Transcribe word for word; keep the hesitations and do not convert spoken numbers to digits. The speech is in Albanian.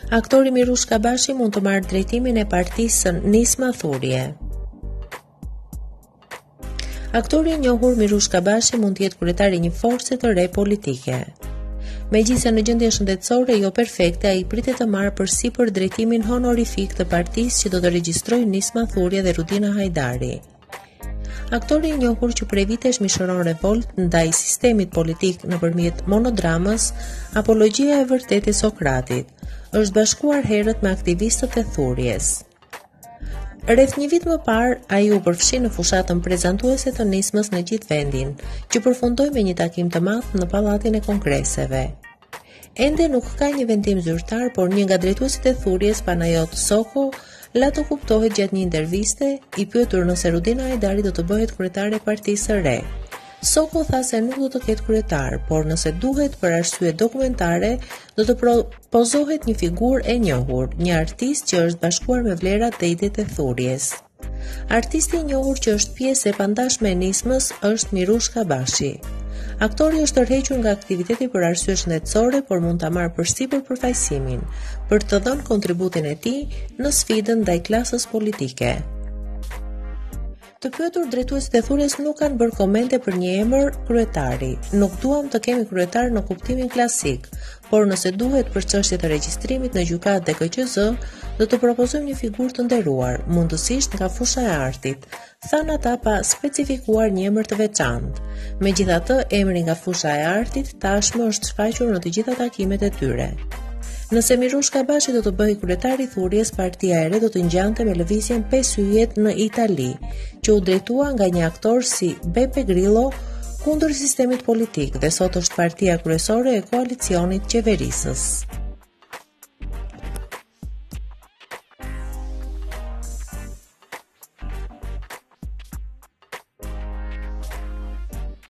Aktori Mirush Kabashi mund të marrë drejtimin e partisë Nisma Thurje. Aktori i njohur Mirush Kabashi mund të jetë kryetari i një force të re politike. Megjithëse në gjendje shëndetësore jo perfekte, ai pritet të marrë përsipër drejtimin honorifik të partisë që do të regjistrojë Nisma Thurje dhe Rudina Hajdari. Aktori i njohur që prej vitesh mishëron revolt ndaj sistemit politik nëpërmjet monodramës Apologjia e vërtetë e Sokratit, është bashkuar herët me aktivistët e Thurjes. Rreth një vit më parë, ai u përfshi në fushatën prezantuese të nismës në gjithë vendin, që përfundoi me një takim të madh në Pallatin e Kongreseve. Ende nuk ka një vendim zyrtar, por një nga drejtuesit e Thurjes, Panajot Soko, la të kuptohet gjatë një interviste, i pyetur nëse Rudina Hajdari do të bëhet kryetare e partisë së re. Soko tha se nuk do të ketë kryetar, por nëse duhet për arsye dokumentare, do të propozohet një figurë e njohur, një artist që është bashkuar me vlerat dhe idetë e Thurjes. Artisti i njohur që është pjesë e pandashme e nismës është Mirush Kabashi. Aktori është tërhequr nga aktiviteti për arsye shëndetësore, por mund ta marrë përsipër përfaqësimin për të dhënë kontributin e tij në sfidën ndaj klasës politike. Të pyetur, drejtuesit e Thurjes nuk kanë bërë komente për një emër kryetari. Nuk duam të kemi kryetar në kuptimin klasik, por nëse duhet për çështje të regjistrimit në gjykatë dhe K Q Z, do të propozojmë një figurë të nderuar, mundësisht nga fusha e artit, thanë ata pa specifikuar një emër të veçantë. Megjithatë, emri nga fusha e artit tashmë është shfaqur në të gjitha takimet e tyre. Nëse Mirush Kabashi do të bëhej kryetari i Thurjes, partia e re do të ngjante me lëvizjen pesë yjet në Itali, që u drejtua nga një aktor si Beppe Grillo kundër sistemit politik dhe sot është partia kryesore e koalicionit qeverisës.